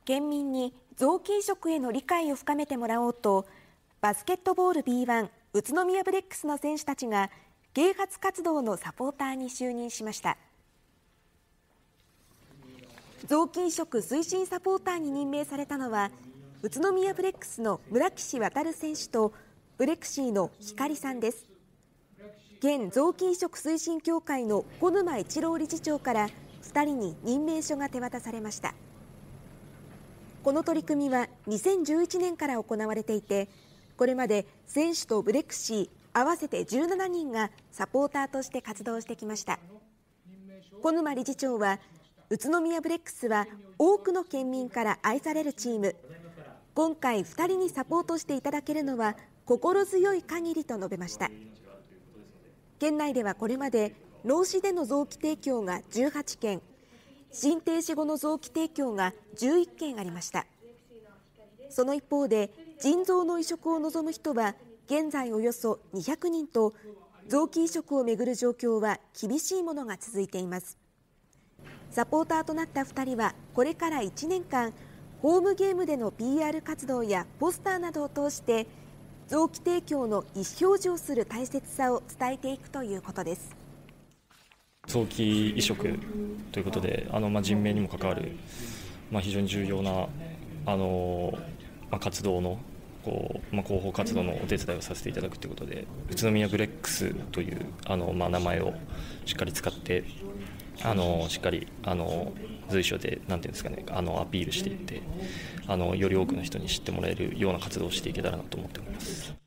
県民に臓器移植への理解を深めてもらおうと、バスケットボール B1 宇都宮ブレックスの選手たちが啓発活動のサポーターに就任しました。臓器移植推進サポーターに任命されたのは、宇都宮ブレックスの村岸航選手とブレクシーの光さんです。現臓器移植推進協会の小沼一郎理事長から2人に任命書が手渡されました。この取り組みは2011年から行われていて、これまで選手とブレクシー合わせて17人がサポーターとして活動してきました。小沼理事長は、宇都宮ブレックスは多くの県民から愛されるチーム、今回2人にサポートしていただけるのは心強い限りと述べました。県内ではこれまで脳死での臓器提供が18件、心停止後の臓器提供が11件ありました。その一方で、腎臓の移植を望む人は現在およそ200人と、臓器移植をめぐる状況は厳しいものが続いています。サポーターとなった2人はこれから1年間、ホームゲームでの PR 活動やポスターなどを通して臓器提供の意思表示をする大切さを伝えていくということです。 臓器移植ということで、人命にも関わる、非常に重要な活動の広報活動のお手伝いをさせていただくということで、宇都宮ブレックスという名前をしっかり使ってしっかり随所でアピールしていって、より多くの人に知ってもらえるような活動をしていけたらなと思っております。